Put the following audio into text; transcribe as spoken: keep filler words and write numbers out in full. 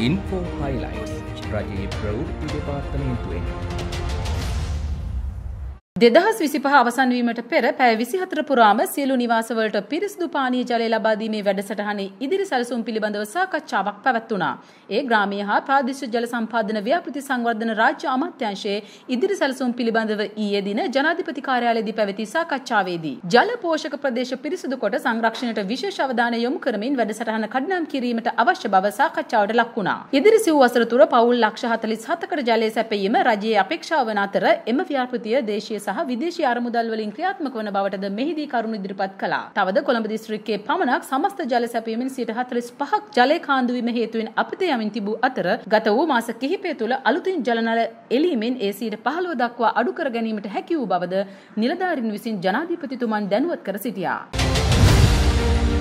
Info highlights රජයේ ප්‍රවෘත්ති දෙපාර්තමේන්තුවෙන් දෙදහස් විසිපහ අවසන් වීමට පෙර පැය විසිහතර පුරාම සියලු නිවාසවලට පිරිසිදු පානීය ජලය ලබා දීමේ වැඩසටහනේ ඉදිරි සැලසුම් පිළිබඳව සාකච්ඡාවක් පැවැත්වුණා. ඒ ග්‍රාමීය හා ප්‍රාදේශීය ජල සම්පාදන ව්‍යාපෘති සංවර්ධන රාජ්‍ය අමාත්‍යාංශයේ ඉදිරි සැලසුම් පිළිබඳව ඊයේ දින ජනාධිපති කාර්යාලයේදී පැවති සාකච්ඡාවේදී ජල පෝෂක ප්‍රදේශ පිරිසිදු කොට සංරක්ෂණයට විශේෂ අවධානය යොමු කරමින් වැඩසටහන කඩිනම් කිරීමට අවශ්‍ය බව සාකච්ඡාවට ලක් වුණා. ඉදිරි සිව් වසර තුර පවුල් ලක්ෂ හතළිස් හතකට ජලය සැපයීම රජයේ අපේක්ෂාව වන අතර එම ව්‍යාපෘතිය දේශීය සහ විදේශීය අරමුදල් වලින් ක්‍රියාත්මක වන බවටද මෙහිදී කරුණු ඉදිරිපත් කළා. තවද කොළඹ දිස්ත්‍රික්කයේ පමණක් සමස්ත ජල සැපයීමෙන් සියයට හතළිස් පහක් ජලය කාන්දු වීම හේතුවෙන් අපතේ යමින් තිබූ අතර ගත වූ මාස කිහිපය තුළ අලුතින් ජල නල එළීමෙන් ඒ සියයට පහළොව දක්වා අඩු කර ගැනීමට හැකි වූ බවද නිලධාරීන් විසින් ජනාධිපතිතුමන් දැනුවත් කර සිටියා.